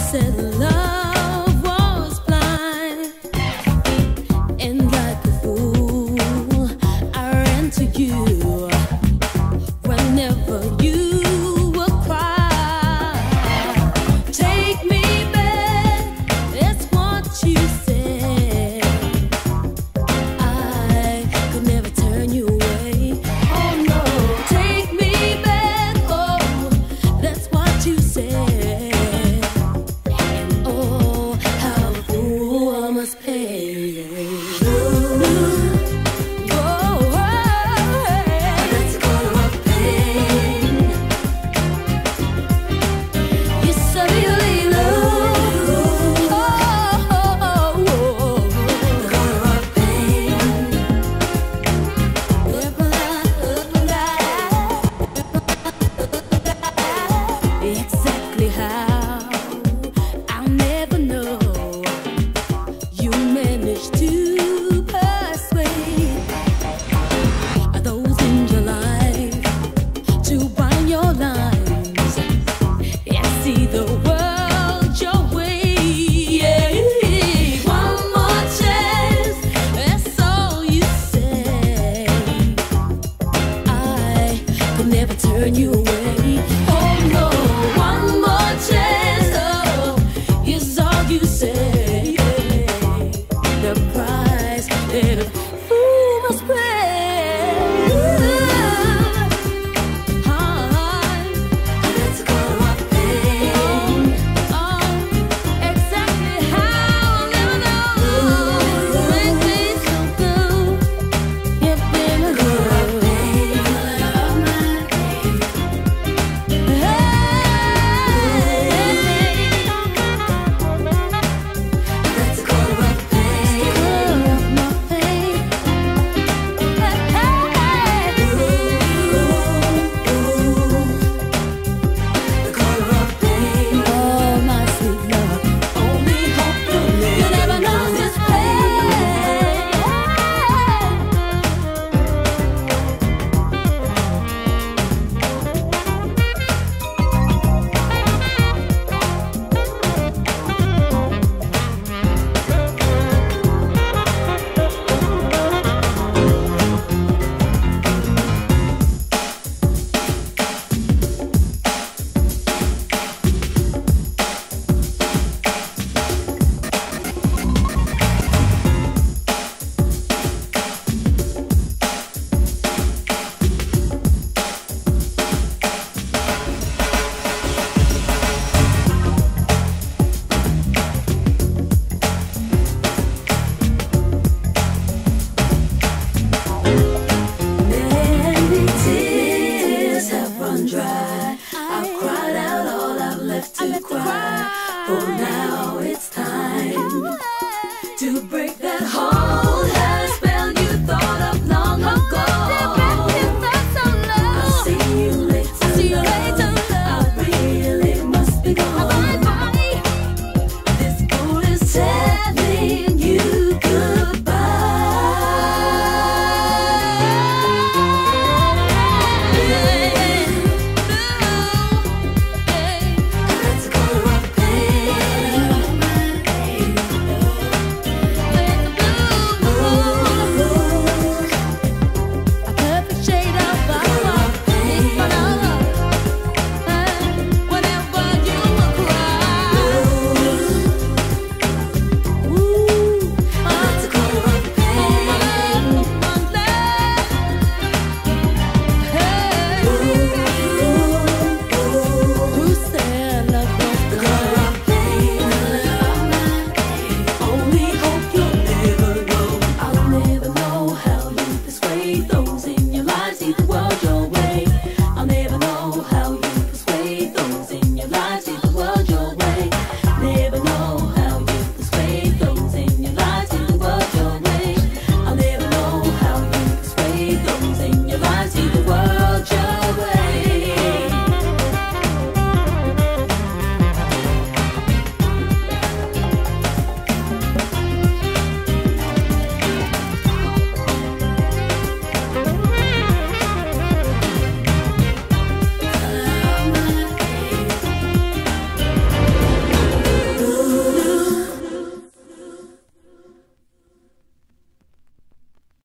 said love was blind, and like a fool, I ran to you whenever you would cry. Take me back, that's what you said. I could never turn you away. Oh no, take me back, oh, that's what you said. And oh, how a fool I must pay. Exactly how, I'll never know. You managed to persuade those in your life to bind your lines and see the world your way. Yeah. One more chance, that's all you say. I could never turn you away. Oh no. One more chance, oh, is all you say. The price that a fool must pay. That's the color of pain. Oh, exactly how I'll never know. Make me so blue. You've been a girl. Dry. I've cried out all I've left to cry. For now